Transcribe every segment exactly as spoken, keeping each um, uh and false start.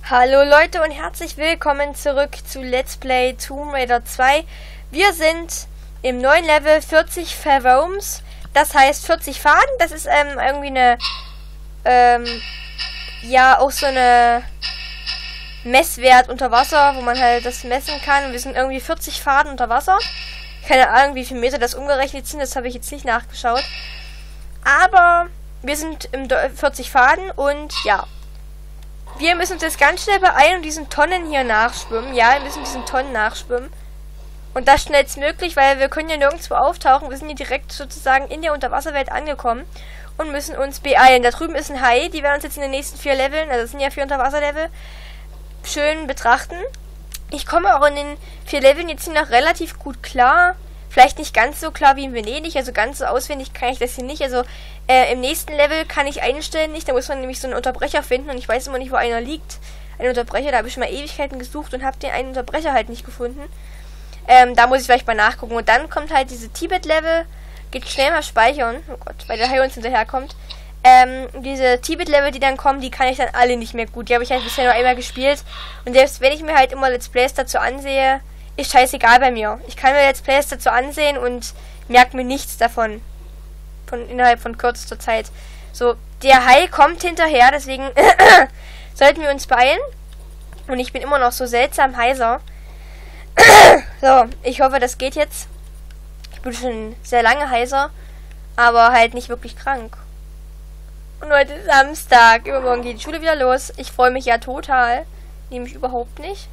Hallo Leute und herzlich willkommen zurück zu Let's Play Tomb Raider zwei. Wir sind im neuen Level vierzig Fathoms, das heißt vierzig Faden. Das ist ähm, irgendwie eine, ähm, ja auch so eine Messwert unter Wasser, wo man halt das messen kann. Wir sind irgendwie vierzig Faden unter Wasser. Keine Ahnung, wie viele Meter das umgerechnet sind, das habe ich jetzt nicht nachgeschaut. Aber wir sind im vierzig Faden und ja. Wir müssen uns jetzt ganz schnell beeilen und diesen Tonnen hier nachschwimmen. Ja, wir müssen diesen Tonnen nachschwimmen. Und das schnellstmöglich, weil wir können ja nirgendwo auftauchen. Wir sind hier direkt sozusagen in der Unterwasserwelt angekommen und müssen uns beeilen. Da drüben ist ein Hai, die werden uns jetzt in den nächsten vier Leveln, also das sind ja vier Unterwasserlevel, schön betrachten. Ich komme auch in den vier Leveln jetzt hier noch relativ gut klar. Vielleicht nicht ganz so klar wie in Venedig, also ganz so auswendig kann ich das hier nicht. Also äh, im nächsten Level kann ich einstellen nicht, da muss man nämlich so einen Unterbrecher finden und ich weiß immer nicht, wo einer liegt. Ein Unterbrecher, da habe ich schon mal Ewigkeiten gesucht und habe den einen Unterbrecher halt nicht gefunden. Ähm, da muss ich vielleicht mal nachgucken. Und dann kommt halt diese Tibet-Level, geht schnell mal speichern, oh Gott, weil der Hai uns hinterherkommt. Ähm, diese Tibet-Level, die dann kommen, die kann ich dann alle nicht mehr gut. Die habe ich halt bisher nur einmal gespielt und selbst wenn ich mir halt immer Let's Plays dazu ansehe, ist scheißegal bei mir. Ich kann mir Let's Plays dazu ansehen und merke mir nichts davon. Von innerhalb von kürzester Zeit. So, der Hai kommt hinterher, deswegen sollten wir uns beeilen. Und ich bin immer noch so seltsam heiser. So, ich hoffe, das geht jetzt. Ich bin schon sehr lange heiser, aber halt nicht wirklich krank. Und heute ist Samstag. Übermorgen geht die Schule wieder los. Ich freue mich ja total. Nämlich überhaupt nicht.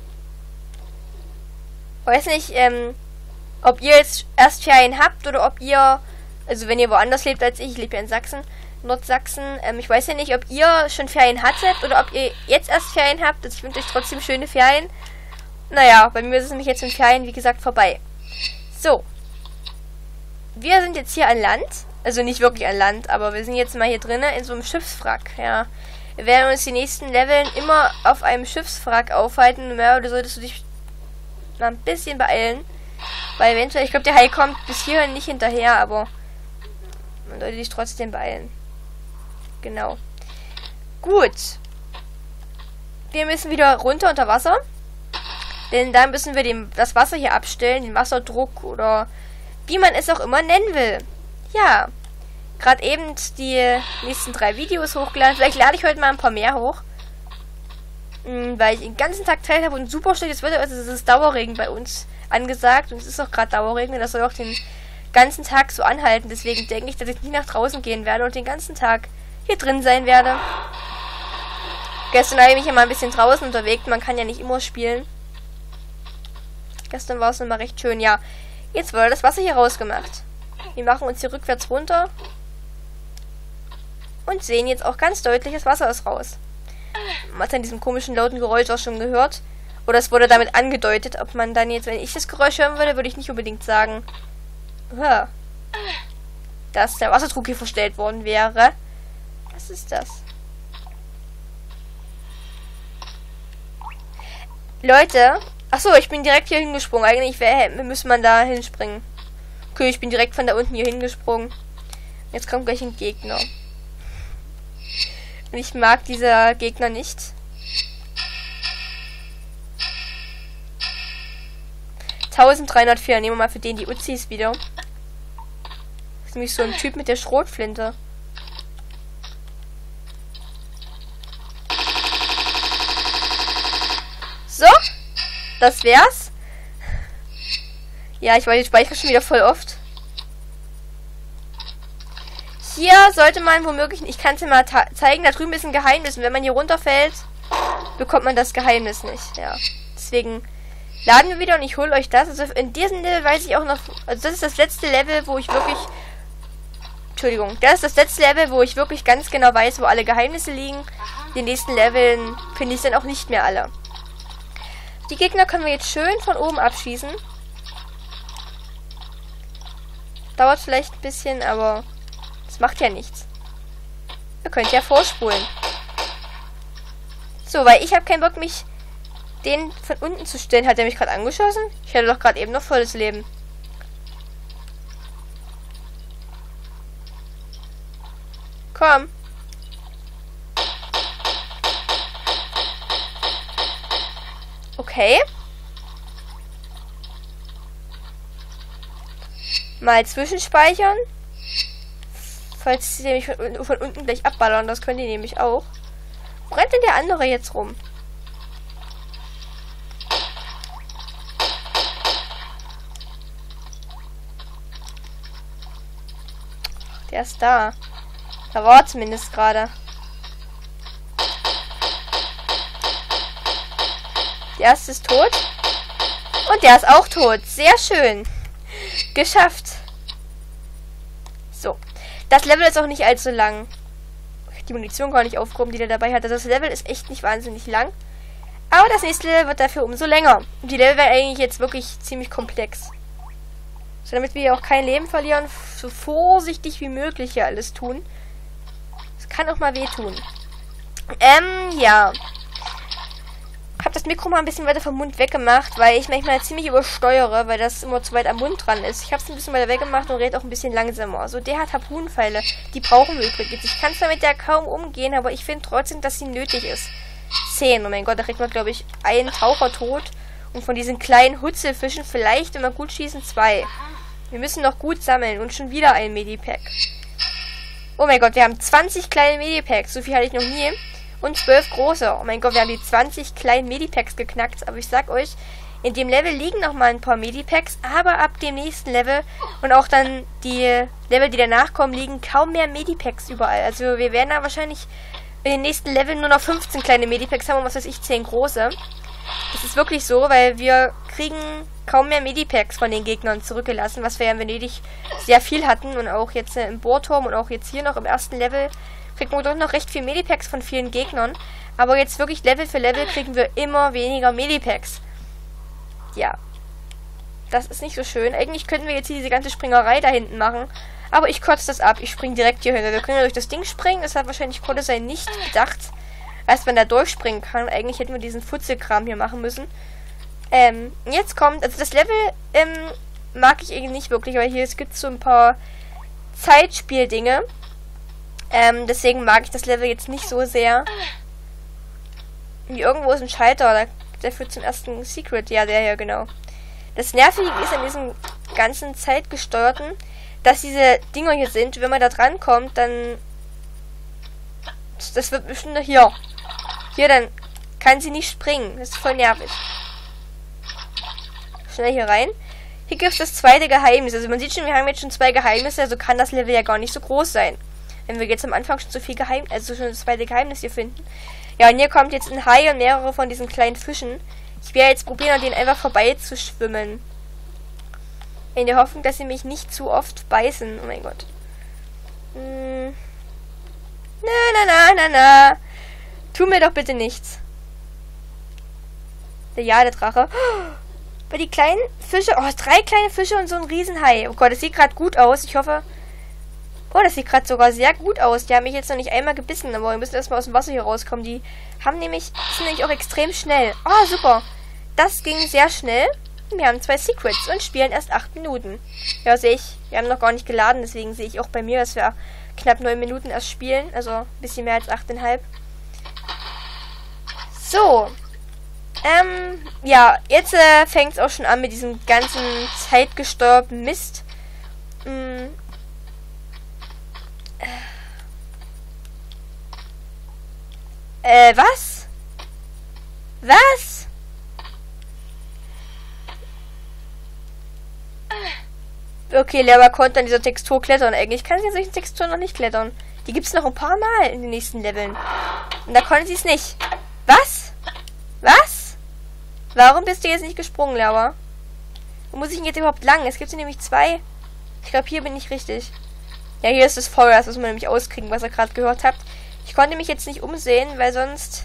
Weiß nicht, ähm, ob ihr jetzt erst Ferien habt oder ob ihr, also wenn ihr woanders lebt als ich, ich lebe ja in Sachsen, Nordsachsen, ähm, ich weiß ja nicht, ob ihr schon Ferien hattet oder ob ihr jetzt erst Ferien habt. Also ich wünsche euch trotzdem schöne Ferien. Naja, bei mir ist es nämlich jetzt in Ferien, wie gesagt, vorbei. So. Wir sind jetzt hier an Land, also nicht wirklich an Land, aber wir sind jetzt mal hier drinnen in so einem Schiffswrack, ja. Wir werden uns die nächsten Leveln immer auf einem Schiffswrack aufhalten, ja, oder solltest du dich mal ein bisschen beeilen, weil eventuell, ich glaube, der Hai kommt bis hierhin nicht hinterher, aber man sollte sich trotzdem beeilen. Genau. Gut. Wir müssen wieder runter unter Wasser, denn da müssen wir dem, das Wasser hier abstellen, den Wasserdruck oder wie man es auch immer nennen will. Ja, gerade eben die nächsten drei Videos hochgeladen. Vielleicht lade ich heute mal ein paar mehr hoch. Weil ich den ganzen Tag Zeit habe und super schlechtes Wetter, also es ist Dauerregen bei uns angesagt und es ist auch gerade Dauerregen und das soll auch den ganzen Tag so anhalten. Deswegen denke ich, dass ich nicht nach draußen gehen werde und den ganzen Tag hier drin sein werde. Gestern habe ich mich ja mal ein bisschen draußen unterwegs, man kann ja nicht immer spielen. Gestern war es nochmal recht schön, ja. Jetzt wurde das Wasser hier rausgemacht. Wir machen uns hier rückwärts runter und sehen jetzt auch ganz deutlich, das Wasser ist raus. Man hat an diesem komischen lauten Geräusch auch schon gehört. Oder es wurde damit angedeutet, ob man dann jetzt, wenn ich das Geräusch hören würde, würde ich nicht unbedingt sagen, ja, dass der Wasserdruck hier verstellt worden wäre. Was ist das? Leute, achso, ich bin direkt hier hingesprungen. Eigentlich wär, müsste man da hinspringen. Okay, ich bin direkt von da unten hier hingesprungen. Jetzt kommt gleich ein Gegner. Und ich mag dieser Gegner nicht. eintausenddreihundertvier. Nehmen wir mal für den die Uzis wieder. Das ist nämlich so ein Typ mit der Schrotflinte. So. Das wär's. Ja, ich weiß, ich speichere schon wieder voll oft. Hier sollte man womöglich, ich kann es dir mal zeigen, da drüben ist ein Geheimnis. Und wenn man hier runterfällt, bekommt man das Geheimnis nicht. Ja, deswegen laden wir wieder und ich hole euch das. Also in diesem Level weiß ich auch noch, also das ist das letzte Level, wo ich wirklich, Entschuldigung, das ist das letzte Level, wo ich wirklich ganz genau weiß, wo alle Geheimnisse liegen. Die nächsten Leveln finde ich dann auch nicht mehr alle. Die Gegner können wir jetzt schön von oben abschießen. Dauert vielleicht ein bisschen, aber das macht ja nichts. Ihr könnt ja vorspulen. So, weil ich habe keinen Bock, mich den von unten zu stellen. Hat er mich gerade angeschossen? Ich hatte doch gerade eben noch volles Leben. Komm. Okay. Mal zwischenspeichern. Falls sie nämlich von, von unten gleich abballern, das können die nämlich auch. Wo rennt denn der andere jetzt rum? Der ist da. Da war er zumindest gerade. Der erste ist tot. Und der ist auch tot. Sehr schön. Geschafft. So. Das Level ist auch nicht allzu lang. Die Munition gar nicht aufgehoben, die der dabei hat. Also das Level ist echt nicht wahnsinnig lang. Aber das nächste Level wird dafür umso länger. Und die Level werden eigentlich jetzt wirklich ziemlich komplex. So, damit wir hier auch kein Leben verlieren, so vorsichtig wie möglich hier alles tun. Das kann auch mal wehtun. Ähm, ja. Ich habe das Mikro mal ein bisschen weiter vom Mund weggemacht, weil ich manchmal ziemlich übersteuere, weil das immer zu weit am Mund dran ist. Ich habe es ein bisschen weiter weggemacht und rede auch ein bisschen langsamer. So, der hat Harpunenpfeile. Die brauchen wir übrigens. Ich kann es damit ja kaum umgehen, aber ich finde trotzdem, dass sie nötig ist. Zehn. Oh mein Gott, da kriegt man, glaube ich, einen Taucher tot. Und von diesen kleinen Hutzelfischen vielleicht, wenn wir gut schießen, zwei. Wir müssen noch gut sammeln und schon wieder ein Medipack. Oh mein Gott, wir haben zwanzig kleine Medipacks. So viel hatte ich noch nie. Und zwölf große. Oh mein Gott, wir haben die zwanzig kleinen Medipacks geknackt. Aber ich sag euch, in dem Level liegen noch mal ein paar Medipacks. Aber ab dem nächsten Level und auch dann die Level, die danach kommen, liegen kaum mehr Medipacks überall. Also wir werden da wahrscheinlich in den nächsten Leveln nur noch fünfzehn kleine Medipacks haben und was weiß ich, zehn große. Das ist wirklich so, weil wir kriegen kaum mehr Medipacks von den Gegnern zurückgelassen, was wir ja in Venedig sehr viel hatten. Und auch jetzt äh, im Bohrturm und auch jetzt hier noch im ersten Level kriegen wir doch noch recht viel Medipacks von vielen Gegnern. Aber jetzt wirklich Level für Level kriegen wir immer weniger Medipacks. Ja. Das ist nicht so schön. Eigentlich könnten wir jetzt hier diese ganze Springerei da hinten machen. Aber ich kürze das ab. Ich springe direkt hier hin. Wir können ja durch das Ding springen. Das hat wahrscheinlich Kodesei nicht gedacht, dass man da durchspringen kann. Eigentlich hätten wir diesen Futzelkram hier machen müssen. Ähm, jetzt kommt, also das Level ähm, mag ich irgendwie nicht wirklich, weil hier es gibt so ein paar Zeitspieldinge. Ähm, deswegen mag ich das Level jetzt nicht so sehr. Hier irgendwo ist ein Schalter, der, der führt zum ersten Secret. Ja, der hier, genau. Das Nervige ist an diesem ganzen Zeitgesteuerten, dass diese Dinger hier sind. Wenn man da dran kommt, dann... Das wird bestimmt hier. Hier, dann kann sie nicht springen. Das ist voll nervig. Schnell hier rein. Hier gibt es das zweite Geheimnis. Also man sieht schon, wir haben jetzt schon zwei Geheimnisse, also kann das Level ja gar nicht so groß sein. Wenn wir jetzt am Anfang schon so viel Geheimnis, also schon das zweite Geheimnis hier finden. Ja, und hier kommt jetzt ein Hai und mehrere von diesen kleinen Fischen. Ich werde jetzt probieren, an denen einfach vorbei zu schwimmen. In der Hoffnung, dass sie mich nicht zu oft beißen. Oh mein Gott. Hm. Na, na, na, na, na. Tu mir doch bitte nichts. Der Jadedrache. Bei die kleinen Fische. Oh, drei kleine Fische und so ein Riesenhai. Oh Gott, das sieht gerade gut aus. Ich hoffe... Oh, das sieht gerade sogar sehr gut aus. Die haben mich jetzt noch nicht einmal gebissen, aber wir müssen erstmal aus dem Wasser hier rauskommen. Die haben nämlich, sind nämlich auch extrem schnell. Oh, super. Das ging sehr schnell. Wir haben zwei Secrets und spielen erst acht Minuten. Ja, sehe ich. Wir haben noch gar nicht geladen, deswegen sehe ich auch bei mir, dass wir knapp neun Minuten erst spielen. Also ein bisschen mehr als acht Komma fünf. So. Ähm, ja, jetzt äh, fängt es auch schon an mit diesem ganzen zeitgesteuerten Mist. Hm. Äh, was? Was? Okay, Lehrer konnte an dieser Textur klettern. Eigentlich kann sie an solchen Texturen noch nicht klettern. Die gibt es noch ein paar Mal in den nächsten Leveln. Und da konnte sie es nicht. Was? Was? Warum bist du jetzt nicht gesprungen, Lehrer? Wo muss ich denn jetzt überhaupt lang? Es gibt hier nämlich zwei. Ich glaube, hier bin ich richtig. Ja, hier ist das Feuer. Das muss man nämlich auskriegen, was ihr gerade gehört habt. Ich konnte mich jetzt nicht umsehen, weil sonst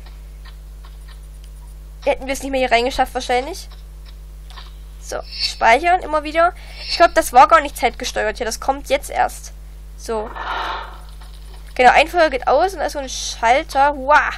hätten wir es nicht mehr hier reingeschafft wahrscheinlich. So, speichern immer wieder. Ich glaube, das war gar nicht zeitgesteuert hier. Das kommt jetzt erst. So. Genau, ein Feuer geht aus und da ist so ein Schalter. Wow.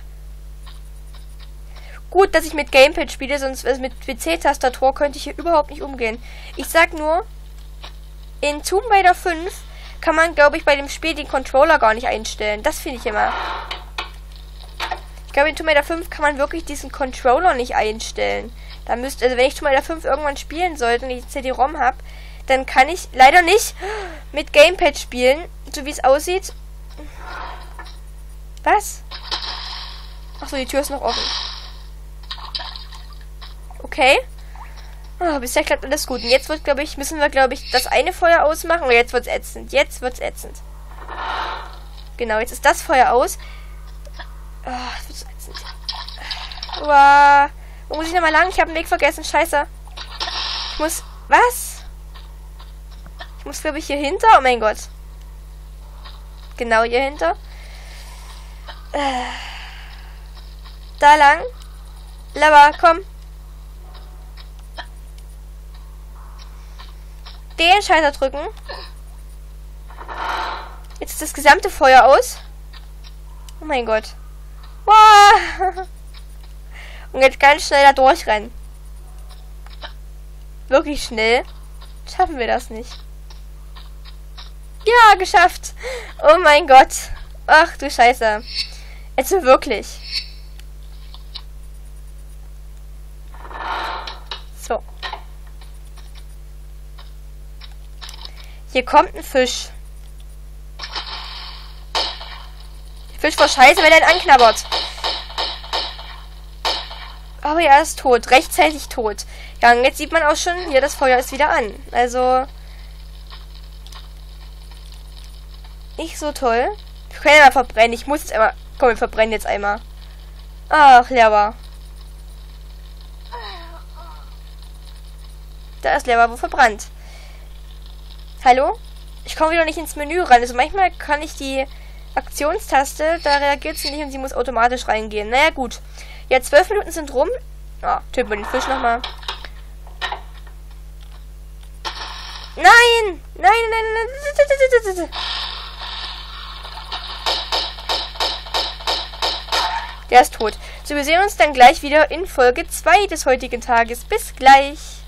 Gut, dass ich mit Gamepad spiele, sonst also mit P C-Tastatur könnte ich hier überhaupt nicht umgehen. Ich sag nur, in Tomb Raider fünf kann man, glaube ich, bei dem Spiel den Controller gar nicht einstellen. Das finde ich immer. Ich glaube, in Tomb Raider fünf kann man wirklich diesen Controller nicht einstellen. Da müsste, also wenn ich Tomb Raider fünf irgendwann spielen sollte und ich C D-ROM habe, dann kann ich leider nicht mit Gamepad spielen, so wie es aussieht. Was? Achso, die Tür ist noch offen. Okay. Oh, bisher klappt alles gut. Und jetzt wird, glaube ich, müssen wir, glaube ich, das eine Feuer ausmachen. Und jetzt wird's ätzend. Jetzt wird's ätzend. Genau, jetzt ist das Feuer aus. Oh, das wird so ätzend. Uah. Wo muss ich nochmal lang? Ich habe den Weg vergessen. Scheiße. Ich muss... Was? Ich muss, glaube ich, hier hinter. Oh mein Gott. Genau hier hinter. Äh. Da lang. Lava, komm. Den Schalter drücken. Jetzt ist das gesamte Feuer aus. Oh mein Gott. Wow. Und jetzt ganz schnell da durchrennen. Wirklich schnell. Schaffen wir das nicht. Ja, geschafft. Oh mein Gott. Ach du Scheiße. Also wirklich. So. Hier kommt ein Fisch. Der Fisch war scheiße, wenn er ihn anknabbert. Aber er ist tot. Rechtzeitig tot. Ja, und jetzt sieht man auch schon, hier das Feuer ist wieder an. Also... Nicht so toll. Wir können ja mal verbrennen. Ich muss jetzt einmal... Komm, wir verbrennen jetzt einmal. Ach, Lava. Da ist Lava wo verbrannt. Hallo? Ich komme wieder nicht ins Menü rein. Also manchmal kann ich die Aktionstaste, da reagiert sie nicht und sie muss automatisch reingehen. Naja, gut. Ja, zwölf Minuten sind rum. Ah, töten wir den Fisch nochmal. Nein! Nein, nein, nein, nein. Der ist tot. So, wir sehen uns dann gleich wieder in Folge zwei des heutigen Tages. Bis gleich.